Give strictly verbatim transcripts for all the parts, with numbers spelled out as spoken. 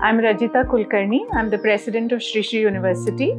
I'm Rajita Kulkarni. I'm the president of Shri Shri University.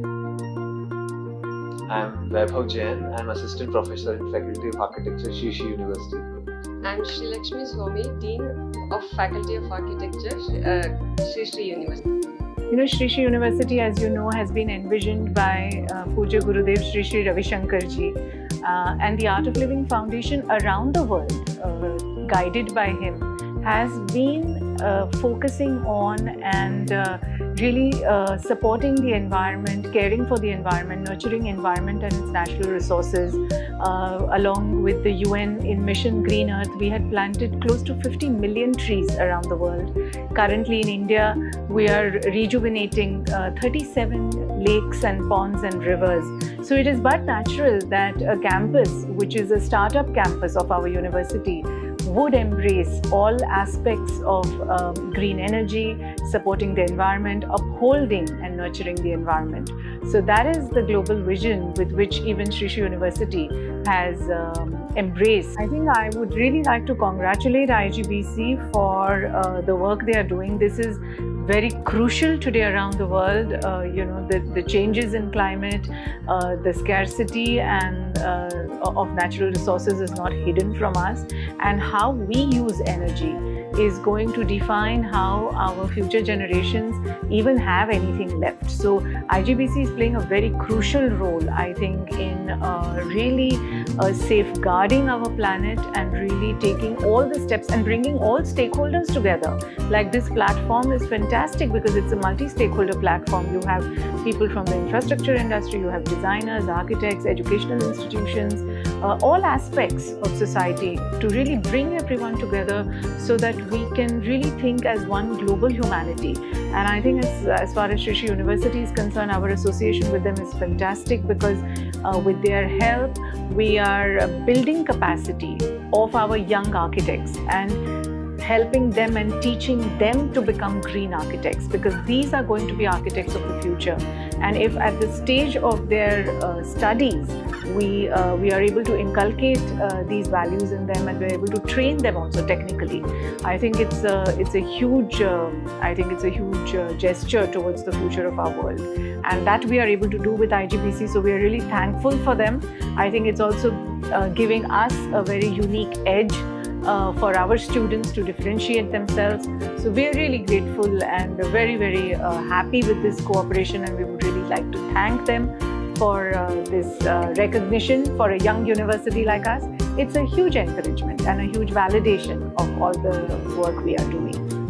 I'm Vaibhav Jain. I'm assistant professor in Faculty of Architecture, Shri Shri University. I'm Shri Lakshmi Swami, Dean of Faculty of Architecture, uh, Shri Shri University. You know, Shri Shri University, as you know, has been envisioned by uh, Puja Gurudev Shri Shri Ravi Shankar ji, uh, and the Art of Living Foundation around the world, uh, guided by him, has been uh, focusing on and uh, really uh, supporting the environment, caring for the environment, nurturing environment and its natural resources. Uh, along with the U N in Mission Green Earth, we had planted close to fifty million trees around the world. Currently in India, we are rejuvenating uh, thirty-seven lakes and ponds and rivers. So it is but natural that a campus, which is a startup campus of our university, would embrace all aspects of um, green energy, supporting the environment, upholding and nurturing the environment. So that is the global vision with which even Shri Shri University has um, embraced. I think I would really like to congratulate I G B C for uh, the work they are doing. This is very crucial today around the world. Uh, you know, the, the changes in climate, uh, the scarcity and uh, of natural resources is not hidden from us, and how we use energy is going to define how our future generations even have anything left. So I G B C is playing a very crucial role, I think, in uh, really uh, safeguarding our planet and really taking all the steps and bringing all stakeholders together. Like, this platform is fantastic because it's a multi-stakeholder platform. You have people from the infrastructure industry, you have designers, architects, educational institutions, uh, all aspects of society to really bring everyone together so that we can really think as one global humanity. And I think as, as far as Shri Shri University is concerned, our association with them is fantastic because uh, with their help, we are building capacity of our young architects and helping them and teaching them to become green architects, because these are going to be architects of the future. And if at the stage of their uh, studies, we, uh, we are able to inculcate uh, these values in them and we're able to train them also technically, I think it's a, it's a huge, uh, I think it's a huge uh, gesture towards the future of our world. And that we are able to do with I G B C, so we are really thankful for them. I think it's also uh, giving us a very unique edge Uh, for our students to differentiate themselves. So we are really grateful and very, very uh, happy with this cooperation, and we would really like to thank them for uh, this uh, recognition for a young university like us. It's a huge encouragement and a huge validation of all the work we are doing.